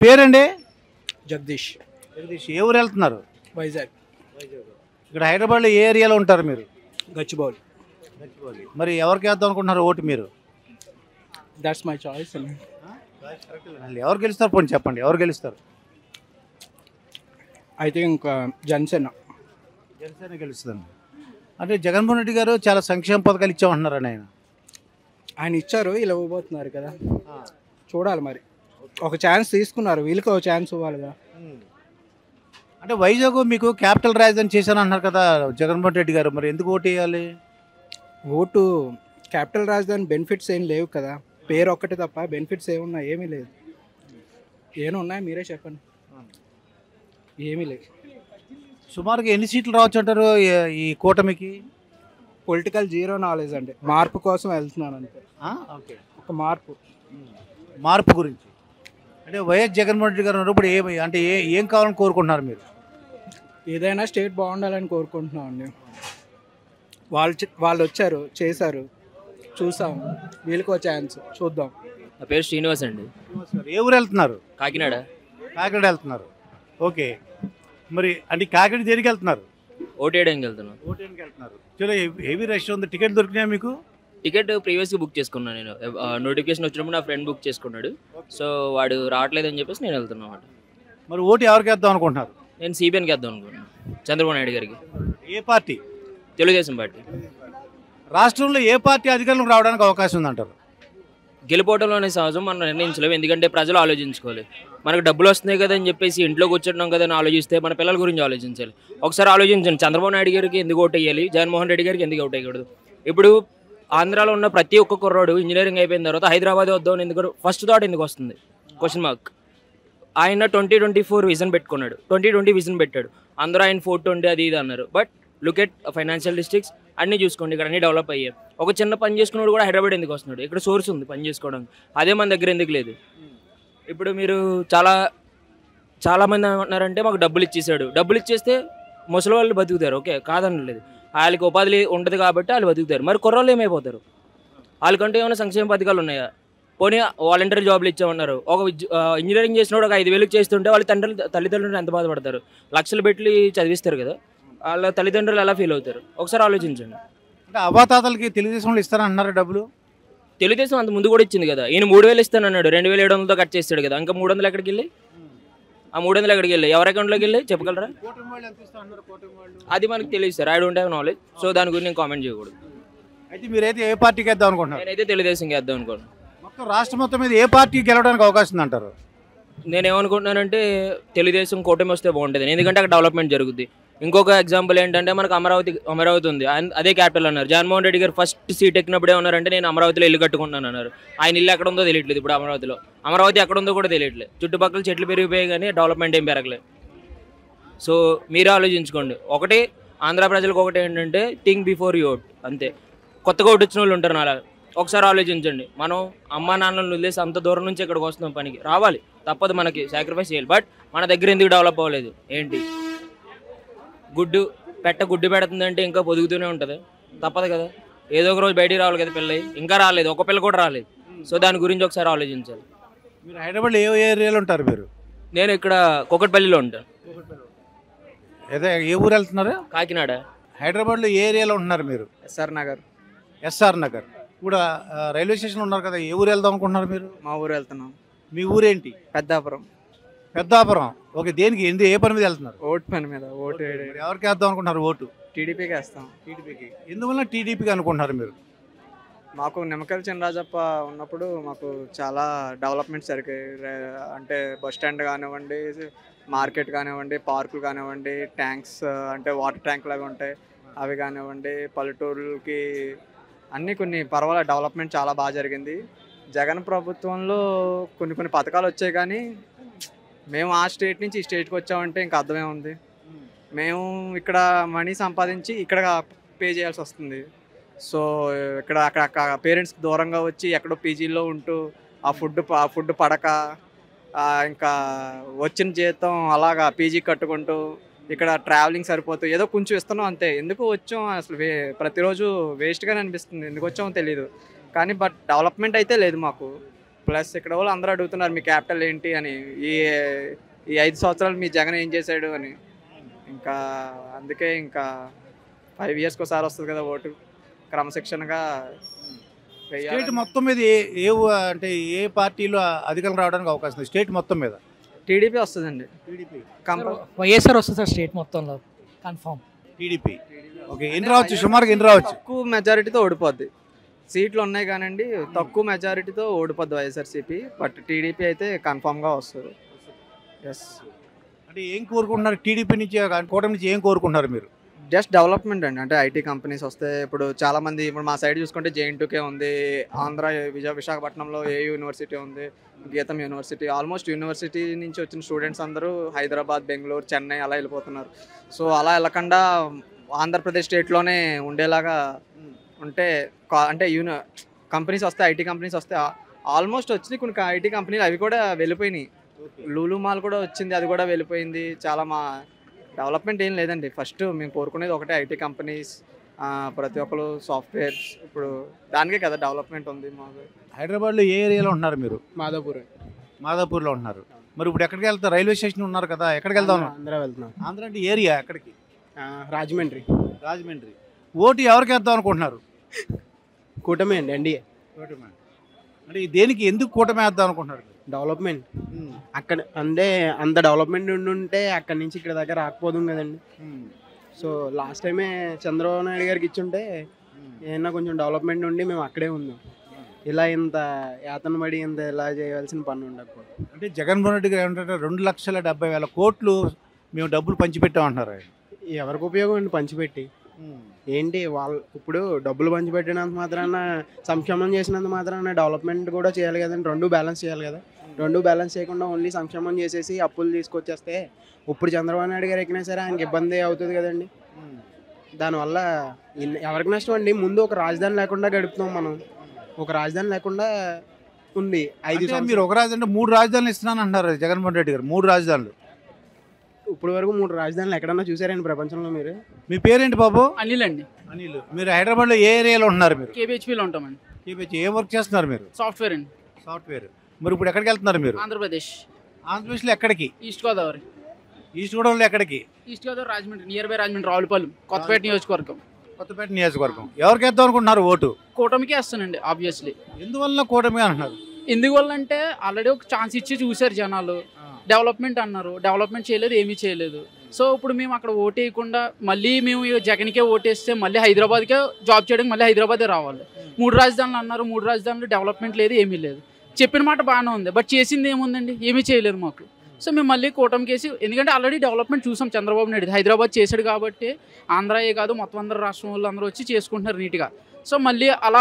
పేరండి? జగదీష్. జగదీష్. ఏ ఊరు వెళ్తున్నారు? వైజాగ్. ఇక్కడ హైదరాబాద్లో ఏ ఏరియాలో ఉంటారు మీరు? గచ్చిబౌలి. మరి ఎవరికి వేద్దాం అనుకుంటున్నారు ఓటు మీరు? That's my choice. ఎవరు గెలుస్తారు పోనీ చెప్పండి, ఎవరు గెలుస్తారు? I think Janasena. జనసేన గెలుస్తుంది. అంటే జగన్మోహన్ రెడ్డి గారు చాలా సంక్షేమ పథకాలు ఇచ్చామంటున్నారని ఆయన ఇచ్చారు, ఇలా ఇవ్వబోతున్నారు కదా, చూడాలి మరి. ఒక ఛాన్స్ తీసుకున్నారు, వీళ్ళకి ఒక ఛాన్స్ ఇవ్వాలి కదా. అంటే వైజాగ్ మీకు క్యాపిటల్ రాజధాని చేశాను అంటున్నారు కదా జగన్మోహన్ రెడ్డి గారు, మరి ఎందుకు ఓటు వేయాలి? ఓటు క్యాపిటల్ రాజధాని బెనిఫిట్స్ ఏం లేవు కదా, పేరు ఒక్కటి తప్ప బెనిఫిట్స్ ఏమున్నాయి? ఏమీ లేదు. ఏమి ఉన్నాయి మీరే చెప్పండి. ఏమీ లేదు. సుమారుగా ఎన్ని సీట్లు రావచ్చు అంటారు ఈ కూటమికి? పొలిటికల్ జీరో నాలెడ్జ్ అండి, మార్పు కోసం వెళ్తున్నాను అంతే. ఓకే, ఒక మార్పు గురించి. అంటే వైఎస్ జగన్మోహన్ రెడ్డి గారు ఇప్పుడు ఏం కావాలని కోరుకుంటున్నారు మీరు? ఏదైనా స్టేట్ బాగుండాలని కోరుకుంటున్నాం అండి. వాళ్ళు వచ్చారు, చేశారు, చూసాం, వీళ్ళకి ఒక ఛాన్స్ చూద్దాం. నా పేరు శ్రీనివాస్ అండి. ఏ ఊరు వెళ్తున్నారు? కాకినాడ. కాకినాడ వెళ్తున్నారు. ఓకే, మరి అంటే కాకినాడ దేనికి వెళ్తున్నారు? ఓటు వేయడానికి వెళ్తున్నాను. ఓటు వేయడానికి వెళ్తున్నారు. చాలా హెవీ రష్ ఉంది. టికెట్ దొరికినాయా మీకు? టికెట్ ప్రీవియస్గా బుక్ చేసుకున్నాను నేను. నోటిఫికేషన్ వచ్చినప్పుడు నా ఫ్రెండ్ బుక్ చేసుకున్నాడు. సో వాడు రావట్లేదని చెప్పేసి నేను వెళ్తున్నా అన్నమాట. మరి ఓటు ఎవరికి వేద్దాం అనుకుంటున్నారు? నేను సిబిఎన్కి వేద్దాం అనుకుంటున్నాను, చంద్రబాబు నాయుడు గారికి. ఏ పార్టీ? తెలుగుదేశం పార్టీ. రాష్ట్రంలో ఏ పార్టీ అధికారంలోకి రావడానికి అవకాశం ఉందంటారు? గెలిపోవడంలోనే సహజం, మనం నిర్ణయించలేము. ఎందుకంటే ప్రజలు ఆలోచించుకోవాలి. మనకు డబ్బులు వస్తున్నాయి కదా అని చెప్పేసి ఇంట్లో కూర్చుంటున్నాం కదా అని ఆలోచిస్తే మన పిల్లల గురించి ఆలోచించాలి. ఒకసారి ఆలోచించండి, చంద్రబాబు నాయుడు గారికి ఎందుకు ఓటు వేయాలి, జగన్మోహన్ రెడ్డి గారికి ఎందుకు ఓటు వేయకూడదు? ఇప్పుడు ఆంధ్రాలో ఉన్న ప్రతి ఒక్క కుర్రాడు ఇంజనీరింగ్ అయిపోయిన తర్వాత హైదరాబాద్ వద్దామని ఎందుకు ఫస్ట్ థాట్ ఎందుకు వస్తుంది? Question mark. ఆయన 2024 విజన్ పెట్టుకున్నాడు, 2020 విజన్ పెట్టాడు. అందరూ ఆయన 420 అది ఇది అన్నారు. But look at financial districts అన్నీ చూసుకోండి, ఇక్కడ అన్నీ డెవలప్ అయ్యాయి. ఒక చిన్న పని చేసుకున్నాడు కూడా హైదరాబాద్ ఎందుకు వస్తున్నాడు? ఇక్కడ సోర్స్ ఉంది పని చేసుకోవడానికి, అదే మన దగ్గర ఎందుకు లేదు? ఇప్పుడు మీరు చాలామంది ఏమంటున్నారంటే మాకు డబ్బులు ఇచ్చేసాడు. డబ్బులు ఇచ్చేస్తే ముసలి వాళ్ళు బతుకుతారు, ఓకే కాదనలేదు. వాళ్ళకి ఉపాధి ఉండదు కాబట్టి వాళ్ళు బతుకుతారు. మరి కుర్రోళ్ళు ఏమైపోతారు? వాళ్ళకంటూ ఏమైనా సంక్షేమ పథకాలు ఉన్నాయా? పోనీ వాలంటీర్ జాబ్లు ఇచ్చామన్నారు. ఒక ఇంజనీరింగ్ చేసినోడు ఒక 5,000 చేస్తుంటే వాళ్ళ తల్లిదండ్రులు ఎంత బాధపడతారు? లక్షలు పెట్టి చదివిస్తారు కదా, వాళ్ళ తల్లిదండ్రులు ఎలా ఫీల్ అవుతారు? ఒకసారి ఆలోచించండి. అంటే అవ్వాతాతలకి తెలుగుదేశంలో ఇస్తారంటున్నారు డబ్బులు. తెలుగుదేశం అంత ముందు కూడా ఇచ్చింది కదా. ఈయన 3,000 ఇస్తానన్నాడు, 2,700తో కట్ చేస్తాడు కదా. ఇంకా 300 ఎక్కడికి వెళ్ళి? ఆ 300 ఎక్కడికి వెళ్ళి ఎవరి అకౌంట్లోకి వెళ్ళి చెప్పగలరా? అది మనకు తెలియదు sir, I don't have knowledge. So దాని గురించి నేను కామెంట్ చేయకూడదు. అయితే మీరైతే ఏ పార్టీకి వేద్దాం అనుకుంటున్నారు? నేనైతే తెలుగుదేశంకి వేద్దాం అనుకోను. మొత్తం రాష్ట్రం మొత్తం మీద ఏ పార్టీ గెలవడానికి అవకాశం ఉందంటారు? నేనేమనుకుంటున్నానంటే తెలుగుదేశం కూటమి వస్తే బాగుంటుంది, ఎందుకంటే అక్కడ డెవలప్మెంట్ జరుగుద్ది. ఇంకొక ఎగ్జాంపుల్ ఏంటంటే మనకు అమరావతి ఉంది, అదే క్యాపిటల్ అన్నారు. జగన్మోహన్ రెడ్డి గారు ఫస్ట్ సీట్ ఎక్కినప్పుడు ఏమన్నారంటే నేను అమరావతిలో ఇల్లు కట్టుకుంటున్నాను అన్నారు. ఆయన ఇల్లు ఎక్కడ ఉందో తెలియట్లేదు ఇప్పుడు అమరావతిలో. అమరావతి ఎక్కడ ఉందో కూడా తెలియట్లేదు. చుట్టుపక్కల చెట్లు పెరిగిపోయాయి కానీ డెవలప్మెంట్ ఏం పెరగలేదు. సో మీరే ఆలోచించుకోండి. ఒకటి ఆంధ్ర ప్రజలకు ఒకటి ఏంటంటే థింక్ బిఫోర్ యూ ఓట్, అంతే. కొత్తగా ఓటు వచ్చిన వాళ్ళు ఉంటారు అలా. ఒకసారి ఆలోచించండి. మనం అమ్మా నాన్నలను వదిలేసి అంత దూరం నుంచి ఇక్కడికి వస్తున్నాం, పనికి రావాలి, తప్పదు, మనకి సాక్రిఫైస్ చేయాలి. బట్ మన దగ్గర ఎందుకు డెవలప్ అవ్వలేదు? ఏంటి? గుడ్డు పెడుతుందంటే ఇంకా పొదుగుతూనే ఉంటుంది, తప్పదు కదా. ఏదో ఒక రోజు బయటికి రావాలి కదా పిల్ల. ఇంకా రాలేదు, ఒక పిల్ల కూడా రాలేదు. సో దాని గురించి ఒకసారి ఆలోచించాలి. మీరు హైదరాబాద్లో ఏ ఏరియాలో ఉంటారు మీరు? నేను ఇక్కడ కుకట్పల్లిలో ఉంటాను. అదే ఏ ఊరు వెళ్తున్నారు? కాకినాడ. హైదరాబాద్లో ఏ ఏరియాలో ఉంటున్నారు మీరు? ఎస్ఆర్ నగర్. ఎస్ఆర్ నగర్. ఇప్పుడు రైల్వే స్టేషన్ ఉన్నారు కదా, ఏ ఊరు వెళ్దాం అనుకుంటున్నారు మీరు? మా ఊరు వెళ్తున్నాం. మీ ఊరేంటి? పెద్దాపురం. పెద్దాపురం. ఓకే, దేనికి ఏ పని మీద వెళ్తున్నారు? ఓటు పని మీద. ఓటు ఎవరికి వేద్దాం అనుకుంటున్నారు ఓటు? టీడీపీకి వేస్తాం. టీడీపీకి. ఎందువల్ల టీడీపీకి అనుకుంటున్నారు మీరు? మాకు నిమ్మకల్ చినరాజప్ప ఉన్నప్పుడు మాకు చాలా డెవలప్మెంట్స్ జరిగాయి. అంటే బస్ స్టాండ్ కానివ్వండి, మార్కెట్ కానివ్వండి, పార్కులు కానివ్వండి, ట్యాంక్స్ అంటే వాటర్ ట్యాంక్ లాగా ఉంటాయి అవి కానివ్వండి, పల్లెటూరులకి అన్నీ కొన్ని పర్వాలేదు, డెవలప్మెంట్ చాలా బాగా జరిగింది. జగన్ ప్రభుత్వంలో కొన్ని పథకాలు వచ్చాయి కానీ మేము ఆ స్టేట్ నుంచి ఈ స్టేట్కి వచ్చామంటే ఇంకా అర్థమే ఉంది. మేము ఇక్కడ మనీ సంపాదించి ఇక్కడ పే చేయాల్సి వస్తుంది. సో ఇక్కడ అక్కడ పేరెంట్స్కి దూరంగా వచ్చి ఎక్కడో పీజీలో ఉంటూ ఆ ఫుడ్ పడక ఇంకా వచ్చిన జీతం అలాగా పీజీ కట్టుకుంటూ ఇక్కడ ట్రావెలింగ్ సరిపోతూ ఏదో కొంచెం ఇస్తున్నాం అంతే. ఎందుకు వచ్చాం అసలు ప్రతిరోజు వేస్ట్గానే అనిపిస్తుంది, ఎందుకు వచ్చామో తెలీదు. కానీ బట్ డెవలప్మెంట్ అయితే లేదు మాకు. ప్లస్ ఇక్కడ వాళ్ళు అందరూ అడుగుతున్నారు మీ క్యాపిటల్ ఏంటి అని, ఈ ఈ 5 సంవత్సరాలు మీ జగన్ ఏం చేశాడు అని. ఇంకా అందుకే ఇంకా 5 ఇయర్స్కి ఒకసారి వస్తుంది కదా ఓటు, క్రమశిక్షణగా స్టేట్ మొత్తం మీద అంటే ఏ పార్టీలో అధికారం రావడానికి అవకాశం ఉంది స్టేట్ మొత్తం మీద? టీడీపీ వస్తుందండి. టీడీపీ వైఎస్ఆర్ వస్తుంది సార్ స్టేట్ మొత్తంలో కన్ఫామ్. టీడీపీ. ఓకే, ఎన్ని రావచ్చు సుమారుగా, ఎన్ని రావచ్చు? తక్కువ మెజారిటీతో ఓడిపోద్ది. సీట్లు ఉన్నాయి కానండి, తక్కువ మెజారిటీతో ఓడిపోద్ది వైఎస్ఆర్సీపీ. బట్ టీడీపీ అయితే కన్ఫామ్గా వస్తుంది. ఎస్. అంటే ఏం కోరుకుంటున్నారు టీడీపీ నుంచి, కూటమి నుంచి ఏం కోరుకుంటున్నారు మీరు? జస్ట్ డెవలప్మెంట్ అండి. అంటే ఐటీ కంపెనీస్ వస్తే ఇప్పుడు చాలామంది, ఇప్పుడు మా సైడ్ చూసుకుంటే JN2K ఉంది, ఆంధ్ర విశాఖపట్నంలో ఏ యూనివర్సిటీ ఉంది, గీతం యూనివర్సిటీ. ఆల్మోస్ట్ యూనివర్సిటీ నుంచి వచ్చిన స్టూడెంట్స్ అందరూ హైదరాబాద్, బెంగళూరు, చెన్నై అలా వెళ్ళిపోతున్నారు. సో అలా వెళ్ళకుండా ఆంధ్రప్రదేశ్ స్టేట్లోనే ఉండేలాగా ఉంటే, అంటే కంపెనీస్ వస్తాయి, ఐటీ కంపెనీస్ వస్తాయి. ఆల్మోస్ట్ వచ్చినాయి కొన్ని ఐటీ కంపెనీలు, అవి కూడా వెళ్ళిపోయినాయి. లూలు మాల్ కూడా వచ్చింది, అది కూడా వెళ్ళిపోయింది. చాలా మా డెవలప్మెంట్ ఏం లేదండి. ఫస్ట్ మేము కోరుకునేది ఒకటే, ఐటీ కంపెనీస్, ప్రతి ఒక్కరు సాఫ్ట్వేర్స్. ఇప్పుడు దానికే కదా డెవలప్మెంట్ ఉంది మాకు. హైదరాబాద్లో ఏ ఏరియాలో ఉంటున్నారు మీరు? మాదాపూర్. మాదాపూర్లో ఉన్నారు. మరి ఇప్పుడు ఎక్కడికి వెళ్తారు? రైల్వే స్టేషన్ ఉన్నారు కదా, ఎక్కడికి వెళ్దాం? ఆంధ్ర వెళ్తున్నాం. ఆంధ్ర అంటే ఏరియా ఎక్కడికి? రాజమండ్రి. రాజమండ్రి. ఓటు ఎవరికి వేద్దాం అనుకుంటున్నారు? కూటమి అండి, ఎన్డీఏ. కూటమి. అంటే దేనికి, ఎందుకు కూటమి వేద్దాం అనుకుంటున్నారు? డెవలప్మెంట్ అక్కడ అంటే అంత డెవలప్మెంట్ ఉంటే అక్కడి నుంచి ఇక్కడ దాకా రాకపోదు కదండి. సో లాస్ట్ టైమే చంద్రబాబు నాయుడు గారికి ఇచ్చుంటే ఏమన్నా కొంచెం డెవలప్మెంట్ ఉండి మేము అక్కడే ఉందాం. ఇలా ఇంత యాతన పడి ఇంత ఇలా చేయాల్సిన పని ఉండకపోతే. అంటే జగన్మోహన్ రెడ్డి గారు ఏమంటారు, 2,70,000 కోట్లు మేము డబ్బులు పంచిపెట్టామంటున్నారు. ఎవరికి ఉపయోగం అండి పంచిపెట్టి? ఏంటి వాళ్ళు ఇప్పుడు డబ్బులు పంచిపెట్టినంత మాత్రాన, సంక్షేమం చేసినంత మాత్రాన డెవలప్మెంట్ కూడా చేయాలి కదండి. రెండు బ్యాలెన్స్ చేయాలి కదా. రెండు బ్యాలెన్స్ చేయకుండా ఓన్లీ సంక్షేమం చేసేసి అప్పులు తీసుకొచ్చేస్తే ఇప్పుడు చంద్రబాబు నాయుడు గారు ఎక్కినా సరే ఆయనకి ఇబ్బంది అవుతుంది కదండి. దానివల్ల ఎవరికి నష్టం అండి? ముందు ఒక రాజధాని లేకుండా గడుపుతాం మనం. ఒక రాజధాని లేకుండా ఉంది 5 సంవత్సరాలు. మీరు ఒక రాజధాని 3 రాజధానులు ఇస్తున్నాను అంటారు జగన్మోహన్ రెడ్డి గారు. 3 రాజధానులు. ఇప్పుడు వరకు 3 రాజధానులు ఎక్కడన్నా చూసారండి ప్రపంచంలో మీరు? మీ పేరేంటి బాబు? అనిల్ అండి. అనిల్. మీరు హైదరాబాద్లో ఏ ఏరియాలో ఉంటున్నారు మీరు? KBHPలో ఉంటామండి. KBHP. ఏం వర్క్ చేస్తున్నారు మీరు? సాఫ్ట్వేర్ అండి. సాఫ్ట్వేర్. మరి ఇప్పుడు ఎక్కడికి వెళ్తున్నారు మీరు? ఆంధ్రప్రదేశ్. ఆంధ్రప్రదేశ్లో ఎక్కడికి? ఈస్ట్ గోదావరి. ఈస్ట్ గోదావరిలో ఎక్కడికి? East Godavari Rajahmundry, near by Rajahmundry, Ravulapalem, Kothapeta నియోజకవర్గం. కొత్తపేట నియోజకవర్గం. ఎవరికి వేద్దాం అనుకుంటున్నారు ఓటు? కూటమికి వేస్తానండి ఆబ్వియస్లీ. ఎందువల్ల కూటమి అంటున్నారు? ఎందువల్ల అంటే ఆల్రెడీ ఒక ఛాన్స్ ఇచ్చి చూశారు జనాలు. డెవలప్మెంట్ అన్నారు, డెవలప్మెంట్ చేయలేదు, ఏమీ చేయలేదు. సో ఇప్పుడు మేము అక్కడ ఓటు వేయకుండా మళ్ళీ మేము జగన్కే ఓటేస్తే మళ్ళీ హైదరాబాద్కే జాబ్ చేయడానికి మళ్ళీ హైదరాబాదే రావాలి. 3 రాజధానులు అన్నారు, 3 రాజధానులు డెవలప్మెంట్ లేదు, ఏమీ లేదు. చెప్పిన మాట బాగానే ఉంది, బట్ చేసింది ఏముందండి? ఏమీ చేయలేదు మాకు. సో మేము మళ్ళీ కూటమికి వేసి, ఎందుకంటే ఆల్రెడీ డెవలప్మెంట్ చూసాం చంద్రబాబు నాయుడు. హైదరాబాద్ చేశాడు కాబట్టి ఆంధ్రాయే కాదు మొత్తం అందరు రాష్ట్రం వాళ్ళు అందరూ వచ్చి చేసుకుంటున్నారు నీట్గా. సో మళ్ళీ అలా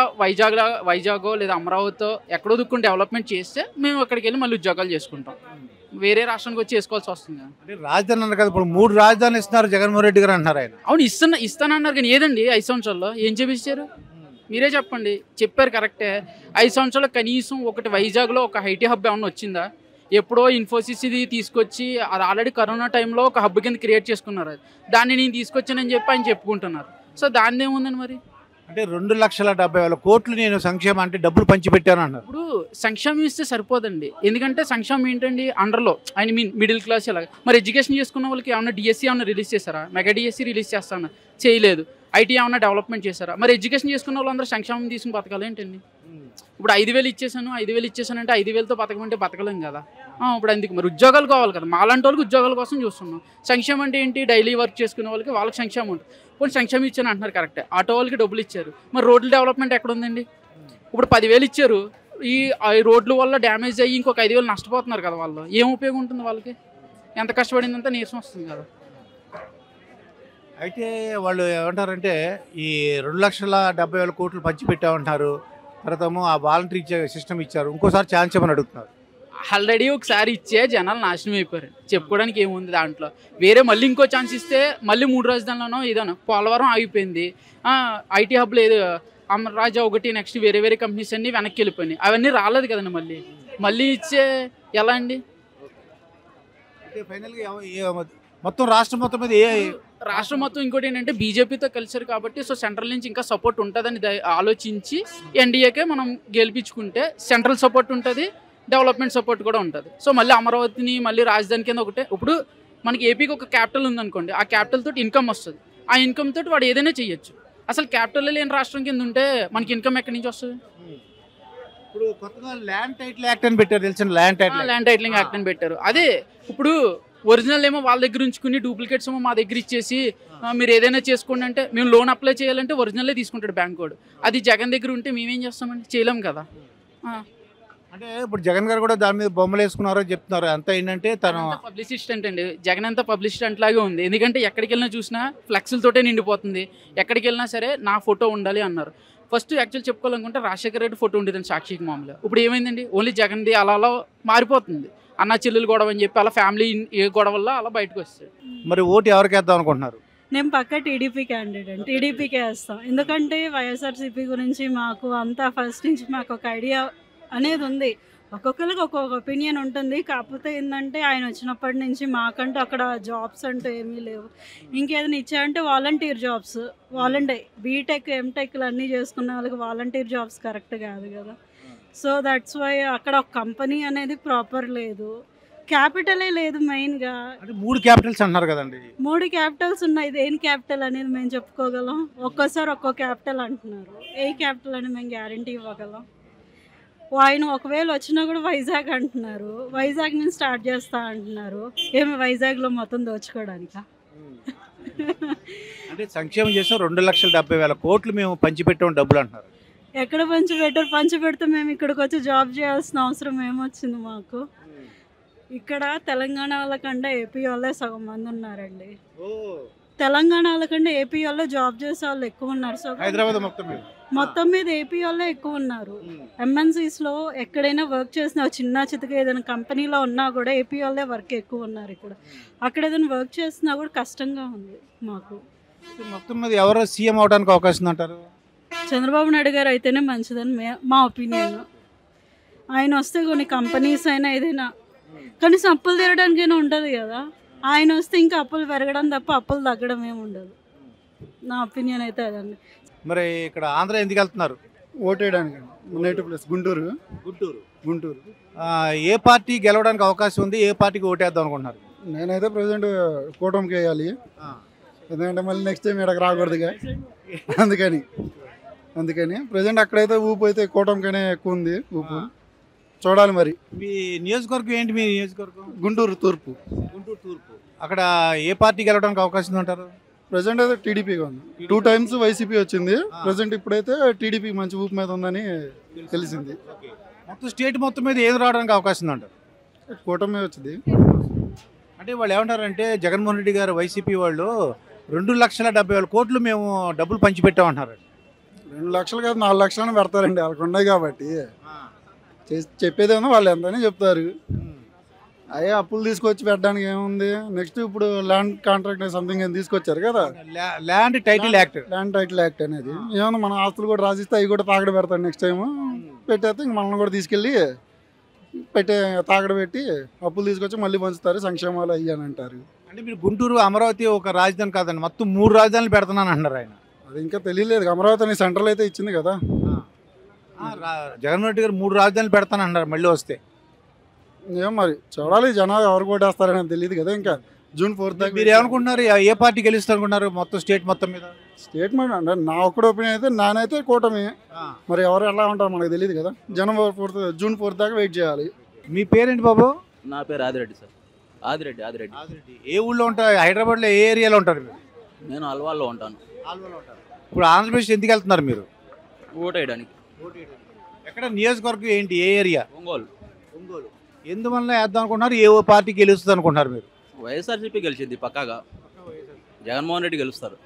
వైజాగో లేదా అమరావతితో ఎక్కడో దుక్కుని డెవలప్మెంట్ చేస్తే మేము అక్కడికి వెళ్ళి మళ్ళీ ఉద్యోగాలు చేసుకుంటాం. వేరే రాష్ట్రానికి వచ్చి చేసుకోవాల్సి వస్తుంది. అంటే రాజధాని అన్నారు కదా, ఇప్పుడు 3 రాజధానులు ఇస్తున్నారు జగన్మోహన్ రెడ్డి గారు అంటున్నారు ఆయన. అవును, ఇస్తానన్నారు కానీ ఏదండి 5 సంవత్సరాల్లో ఏం చేపించారు? మీరే చెప్పండి. చెప్పారు కరెక్టే. 5 సంవత్సరాలు కనీసం ఒకటి వైజాగ్లో ఒక ఐటీ హబ్ ఏమన్నా వచ్చిందా? ఎప్పుడో ఇన్ఫోసిస్ ఇది తీసుకొచ్చి, అది ఆల్రెడీ కరోనా టైంలో ఒక హబ్ కింద క్రియేట్ చేసుకున్నారు. అది దాన్ని నేను తీసుకొచ్చానని చెప్పి ఆయన చెప్పుకుంటున్నారు. సో దాన్ని ఏముందండి మరి? అంటే 2,70,000 కోట్లు నేను సంక్షేమం అంటే డబ్బులు పంచిపెట్టాను అన్నారు. ఇప్పుడు సంక్షేమం ఇస్తే సరిపోదండి. ఎందుకంటే సంక్షేమం ఏంటండి? అండర్లో మిడిల్ క్లాస్ ఇలాగ. మరి ఎడ్యుకేషన్ చేసుకున్న వాళ్ళకి ఏమన్నా డిఎస్సీ ఏమన్నా రిలీజ్ చేశారా? మెగా డిఎస్సీ రిలీజ్ చేస్తాను, చేయలేదు. ఐటీ ఏమన్నా డెవలప్మెంట్ చేశారా? మరి ఎడ్యుకేషన్ చేసుకున్న వాళ్ళందరూ సంక్షేమం తీసుకుని బతకాలి ఏంటండి? ఇప్పుడు 5,000 ఇచ్చేసానంటే 5,000తో బతకమంటే బతకలేం కదా. ఇప్పుడు అందుకు మరి ఉద్యోగాలు కావాలి కదా. మాలాంటి వాళ్ళకి ఉద్యోగాల కోసం చూస్తున్నాం. సంక్షేమం అంటే ఏంటి? డైలీ వర్క్ చేసుకునే వాళ్ళకి వాళ్ళకి సంక్షేమం ఉంటుంది. కొన్ని సంక్షేమం ఇచ్చాను అంటున్నారు కరెక్టే. ఆటో వాళ్ళకి డబ్బులు ఇచ్చారు, మరి రోడ్ల డెవలప్మెంట్ ఎక్కడ ఉందండి? ఇప్పుడు 10,000 ఇచ్చారు, ఈ రోడ్ల వల్ల డ్యామేజ్ అయ్యి ఇంకొక 5,000 నష్టపోతున్నారు కదా. వాళ్ళు ఏం ఉపయోగం ఉంటుంది? వాళ్ళకి ఎంత కష్టపడిందంతా నీరసం వస్తుంది కదా. అయితే వాళ్ళు ఏమంటారంటే ఈ 2,70,000 కోట్లు పంచిపెట్టామంటున్నారు. తర్వాత ఆ వాలంటరీ సిస్టమ్ ఇచ్చారు, ఇంకోసారి ఛాన్స్ ఇవ్వమని అడుగుతున్నారు. ఆల్రెడీ ఒకసారి ఇచ్చే జనాలు నాశనం అయిపోయారు. చెప్పుకోవడానికి ఏముంది దాంట్లో? వేరే మళ్ళీ ఇంకో ఛాన్స్ ఇస్తే మళ్ళీ 3 రాజధానులను ఏదైనా పోలవరం ఆగిపోయింది, ఐటీ హబ్ లేదు, అమరాజా ఒకటి, నెక్స్ట్ వేరే కంపెనీస్ అన్నీ వెనక్కి వెళ్ళిపోయినాయి. అవన్నీ రాలేదు కదండి. మళ్ళీ ఇచ్చే ఎలా అండి? అంటే ఫైనల్గా మొత్తం రాష్ట్రం మొత్తం మీద రాష్ట్రం మొత్తం ఇంకోటి ఏంటంటే బీజేపీతో కలిసారు కాబట్టి సో సెంట్రల్ నుంచి ఇంకా సపోర్ట్ ఉంటుందని ఆలోచించి ఎన్డీఏకే మనం గెలిపించుకుంటే సెంట్రల్ సపోర్ట్ ఉంటుంది, డెవలప్మెంట్ సపోర్ట్ కూడా ఉంటుంది. సో మళ్ళీ అమరావతిని మళ్ళీ రాజధాని కింద ఒకటే. ఇప్పుడు మనకి ఏపీకి ఒక క్యాపిటల్ ఉందనుకోండి, ఆ క్యాపిటల్ తోటి ఇన్కమ్ వస్తుంది. ఆ ఇన్కమ్ తోటి వాడు ఏదైనా చేయొచ్చు. అసలు క్యాపిటల్ లేని రాష్ట్రం కింద ఉంటే మనకి ఇన్కమ్ ఎక్కడి నుంచి వస్తుంది? ఇప్పుడు కొత్తగా ల్యాండ్ టైటిల్ యాక్ట్ అని పెట్టారు, తెలిసిన ల్యాండ్ టైటిలింగ్ యాక్ట్ అని పెట్టారు. అదే ఇప్పుడు ఒరిజినల్ ఏమో వాళ్ళ దగ్గర ఉంచుకుని డూప్లికేట్స్ ఏమో మా దగ్గర ఇచ్చేసి మీరు ఏదైనా చేసుకోండి అంటే, మేము లోన్ అప్లై చేయాలంటే ఒరిజినల్లే తీసుకుంటాడు బ్యాంక్ వాడు. అది జగన్ దగ్గర ఉంటే మేమేం చేస్తామండి? చేయలేం కదా. అంటే ఇప్పుడు జగన్ గారు కూడా దాని మీద బొమ్మలు వేసుకున్నారో చెప్తున్నారు. అంతా ఏంటంటే తను పబ్లిసిస్ట్ అండి. జగన్ అంతా పబ్లిసిస్ట్ లాగే ఉంది. ఎందుకంటే ఎక్కడికి వెళ్ళినా చూసినా ఫ్లెక్స్లతోటే నిండిపోతుంది. ఎక్కడికి వెళ్ళినా సరే నా ఫోటో ఉండాలి అన్నారు. ఫస్ట్ యాక్చువల్ చెప్పుకోవాలనుకుంటే రాజశేఖర రెడ్డి ఫోటో ఉండేదండి సాక్షికి మామూలుగా. ఇప్పుడు ఏమైందండి? ఓన్లీ జగన్ది అలా అలా మారిపోతుంది. అన్న చెల్లెలు గొడవ అని చెప్పి అలా ఫ్యామిలీ ఏ గొడవల్లో అలా బయటకు వస్తాయి. మరి ఓటు ఎవరికి వేద్దాం అనుకుంటున్నారు? నేను పక్క టీడీపీ క్యాండిడేట్, టీడీపీకే వేస్తాం. ఎందుకంటే వైఎస్ఆర్సీపీ గురించి మాకు అంతా ఫస్ట్ నుంచి మాకు ఒక ఐడియా అనేది ఉంది. ఒక్కొక్కరికి ఒక్కొక్క ఒపీనియన్ ఉంటుంది. కాకపోతే ఏంటంటే ఆయన వచ్చినప్పటి నుంచి మాకంటూ అక్కడ జాబ్స్ అంటూ ఏమీ లేవు. ఇంకేదైనా ఇచ్చాయంటే వాలంటీర్ జాబ్స్, బీటెక్ ఎంటెక్లు అన్నీ చేసుకున్న వాళ్ళకి వాలంటీర్ జాబ్స్ కరెక్ట్ కాదు కదా. సో దట్స్ వై అక్కడ ఒక కంపెనీ అనేది ప్రాపర్ లేదు, క్యాపిటలే లేదు మెయిన్గా. 3 క్యాపిటల్స్ అంటున్నారు కదండి. 3 క్యాపిటల్స్ ఉన్నాయి. ఇది ఏం క్యాపిటల్ అనేది మేము చెప్పుకోగలం? ఒక్కోసారి ఒక్కో క్యాపిటల్ అంటున్నారు. ఏ క్యాపిటల్ అని మేము గ్యారంటీ ఇవ్వగలం? ఆయన ఒకవేళ వచ్చినా కూడా వైజాగ్ అంటున్నారు. వైజాగ్ నుంచి స్టార్ట్ చేస్తా అంటున్నారు. ఏమి వైజాగ్లో మొత్తం దోచుకోవడానికా? అంటే సంక్షేమం చేసాం 2,70,000 కోట్లు మేము పంచిపెట్టాం డబ్బులు అంటున్నారు. ఎక్కడ పంచి పెడితే మేము ఇక్కడికి వచ్చి జాబ్ చేయాల్సిన అవసరం ఏమొచ్చింది మాకు? ఇక్కడ తెలంగాణ వాళ్ళకంటే ఏపీ వాళ్ళే సగం మంది ఉన్నారండి. తెలంగాణ వాళ్ళకంటే ఏపీ వాళ్ళే జాబ్ చేసే వాళ్ళు ఎక్కువ ఉన్నారు. సో హైదరాబాద్ మొత్తం మీద ఏపీ వాళ్ళే ఎక్కువ ఉన్నారు. ఎంఎన్సీస్లో ఎక్కడైనా వర్క్ చేసిన చిన్న చితక ఏదైనా కంపెనీలో ఉన్నా కూడా ఏపీ వాళ్ళే వర్క్ ఎక్కువ ఉన్నారు. ఇక్కడ అక్కడ ఏదైనా వర్క్ చేసినా కూడా కష్టంగా ఉంది మాకు. మొత్తం మీద ఎవరు సీఎం అవడానికి అవకాశం అంటారు? చంద్రబాబు నాయుడు గారు అయితేనే మంచిదని మా ఒపీనియన్. ఆయన వస్తే కొన్ని కంపెనీస్ అయినా ఏదైనా కనీసం అప్పులు తీరడానికైనా ఉంటుంది కదా. ఆయన వస్తే ఇంకా అప్పులు పెరగడం తప్ప అప్పులు తగ్గడం ఏమి ఉండదు. నా ఒపీనియన్ అయితే అదండి. మరి ఇక్కడ ఆంధ్ర ఎందుకు వెళ్తున్నారు? ఓటేయడానికి. Native place Guntur. ఏ పార్టీ గెలవడానికి అవకాశం ఉంది? ఏ పార్టీకి ఓటేద్దాం అనుకుంటున్నారు? నేనైతే ప్రజెంట్ కూటమికి వేయాలి. ఎందుకంటే మళ్ళీ నెక్స్ట్ టైం ఇక్కడికి రాకూడదుగా. అందుకని ప్రజెంట్ అక్కడైతే ఊపు అయితే కూటమికైనా ఎక్కువ ఉంది ఊపు. చూడాలి మరి. మీ నియోజకవర్గం ఏంటి? మీ నియోజకవర్గం గుంటూరు తూర్పు. అక్కడ ఏ పార్టీ గెలవడానికి అవకాశం ఉంటారు? ప్రజెంట్ అయితే టీడీపీగా ఉంది. 2 times వైసీపీ వచ్చింది. ప్రజెంట్ ఇప్పుడైతే టీడీపీ మంచి ఊపు మీద ఉందని తెలిసింది. మొత్తం స్టేట్ మొత్తం మీద ఏది రావడానికి అవకాశం అంటారు? కూటమి వచ్చింది. అంటే వాళ్ళు ఏమంటారంటే జగన్మోహన్ రెడ్డి గారు వైసీపీ వాళ్ళు 2,70,000 కోట్లు మేము డబ్బులు పంచిపెట్టామంటున్నారు. 2 లక్షలు కాదు 4 లక్షలను పెడతారండి. వాళ్ళకు ఉన్నాయి కాబట్టి చెప్పేదేమో వాళ్ళు ఎంతనే చెప్తారు. అయ్యే అప్పులు తీసుకొచ్చి పెట్టడానికి ఏముంది? నెక్స్ట్ ఇప్పుడు ల్యాండ్ కాంట్రాక్ట్ సంథింగ్ ఏం తీసుకొచ్చారు కదా, ల్యాండ్ టైటిల్ యాక్ట్ అనేది. ఏమన్నా మన ఆస్తులు కూడా రాసిస్తే అవి కూడా తాకడ పెడతారు. నెక్స్ట్ టైం పెట్టేస్తే ఇంక మనల్ని కూడా తీసుకెళ్ళి తాకడ పెట్టి అప్పులు తీసుకొచ్చి మళ్ళీ పంచుతారు. సంక్షేమాలు అయ్యాని అంటారు. అంటే మీరు గుంటూరు అమరావతి ఒక రాజధాని కాదండి, మొత్తం 3 రాజధానులు పెడతానని అంటున్నారు ఆయన. అది ఇంకా తెలియలేదు. అమరావతి అని సెంట్రల్ అయితే ఇచ్చింది కదా. జగన్మోహన్ రెడ్డి గారు 3 రాజధానులు పెడతానంటున్నారు మళ్ళీ వస్తే. ఏం మరి చూడాలి. జనాలు ఎవరు కొట్టేస్తారని తెలియదు కదా. ఇంకా June 4th దాకా మీరు ఏమనుకుంటున్నారు? ఏ పార్టీ గెలుస్తారు అనుకుంటున్నారు మొత్తం స్టేట్ మొత్తం మీద? స్టేట్మెంట్ అంటే నా ఒక్కడి ఒపీనియన్ అయితే నానైతే కూటమి. మరి ఎవరు ఎలా ఉంటారో మనకు తెలియదు కదా. June 4th దాకా వెయిట్ చేయాలి. మీ పేరేంటి బాబు? నా పేరు ఆదిరెడ్డి సార్. ఆదిరెడ్డి. ఏ ఊళ్ళో ఉంటారు? హైదరాబాద్లో ఏ ఏరియాలో ఉంటారు మీరు? నేను అల్వాల్లో ఉంటాను. ఇప్పుడు ఆంధ్రప్రదేశ్ ఎందుకు వెళ్తున్నారు మీరు? ఓటేయడానికి. ఎక్కడ నియోజకవర్గం ఏంటి? ఏ ఏరియా? ఒంగోలు. ఎందువల్ల వేద్దాం అనుకుంటున్నారు? ఏ పార్టీ గెలుస్తుంది అనుకుంటున్నారు మీరు? వైఎస్ఆర్సీపీ గెలిచింది పక్కాగా. జగన్మోహన్ రెడ్డి గెలుస్తారు.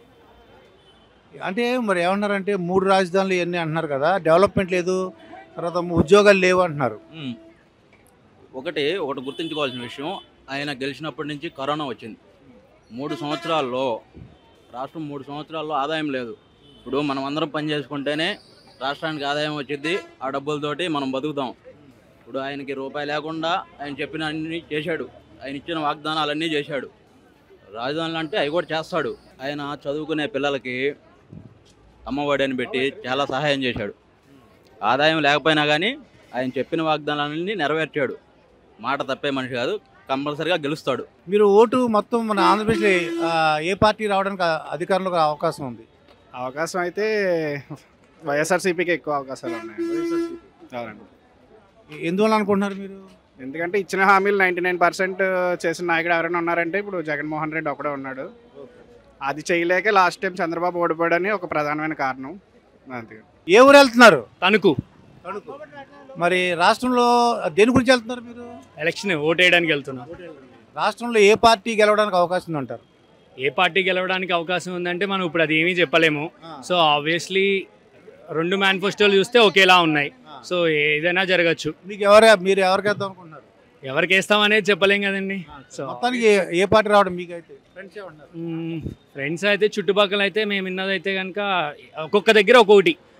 అంటే మరి ఏమన్నారంటే 3 రాజధానులు ఇవన్నీ అంటున్నారు కదా, డెవలప్మెంట్ లేదు, తర్వాత ఉద్యోగాలు లేవు అంటున్నారు. ఒకటి గుర్తుంచుకోవాల్సిన విషయం, ఆయన గెలిచినప్పటి నుంచి కరోనా వచ్చింది. 3 సంవత్సరాల్లో రాష్ట్రం 3 సంవత్సరాల్లో ఆదాయం లేదు. ఇప్పుడు మనం అందరం పని చేసుకుంటేనే రాష్ట్రానికి ఆదాయం వచ్చింది. ఆ డబ్బులతోటి మనం బతుకుతాం. ఇప్పుడు ఆయనకి రూపాయి లేకుండా ఆయన చెప్పిన అన్నీ చేశాడు. ఆయన ఇచ్చిన వాగ్దానాలన్నీ చేశాడు. రాజధానులు అంటే అవి కూడా చేస్తాడు. ఆయన చదువుకునే పిల్లలకి అమ్మఒడి అని పెట్టి చాలా సహాయం చేశాడు. ఆదాయం లేకపోయినా కానీ ఆయన చెప్పిన వాగ్దానాలన్నీ నెరవేర్చాడు. మాట తప్పే మనిషి కాదు, కంపల్సరిగా గెలుస్తాడు. మీరు ఓటు మొత్తం మన ఆంధ్రప్రదేశ్లో ఏ పార్టీ రావడానికి అధికారంలోకి అవకాశం ఉంది? అవకాశం అయితే వైఎస్ఆర్సీపీకి ఎక్కువ అవకాశాలు ఉన్నాయి. అవునండి. ఎందువల్ల అనుకుంటున్నారు మీరు? ఎందుకంటే ఇచ్చిన హామీలు 99% చేసిన నాయకుడు ఎవరైనా ఉన్నారంటే ఇప్పుడు జగన్మోహన్ రెడ్డి ఒకడే ఉన్నాడు. అది చేయలేక లాస్ట్ టైం చంద్రబాబు ఓడిపోవడని ఒక ప్రధానమైన కారణం. అంతే. ఏ ఊరు వెళ్తున్నారు? తణుకు. మరి రాష్ట్రంలో దేని గురించి వెళ్తున్నారు మీరు? ఎలక్షన్ ఓట్ వేయడానికి వెళ్తున్నాం. రాష్ట్రంలో ఏ పార్టీ గెలవడానికి అవకాశం ఉందంటారు? ఏ పార్టీ గెలవడానికి అవకాశం ఉందంటే మనం ఇప్పుడు అది ఏమీ చెప్పలేము. సో ఆబ్వియస్లీ రెండు మేనిఫెస్టోలు చూస్తే ఒకేలా ఉన్నాయి. సో ఏదైనా జరగచ్చు. మీకు మీరు ఎవరికి వేద్దాం అనుకుంటున్నారు? ఎవరికి వేస్తాం అనేది చెప్పలేం కదండి. సో మొత్తానికి ఏ పార్టీ రావడం మీకు అయితే ఫ్రెండ్స్ అయితే చుట్టుపక్కల అయితే మేము విన్నదైతే కనుక ఒక్కొక్క దగ్గర ఒక్కొక్కటి.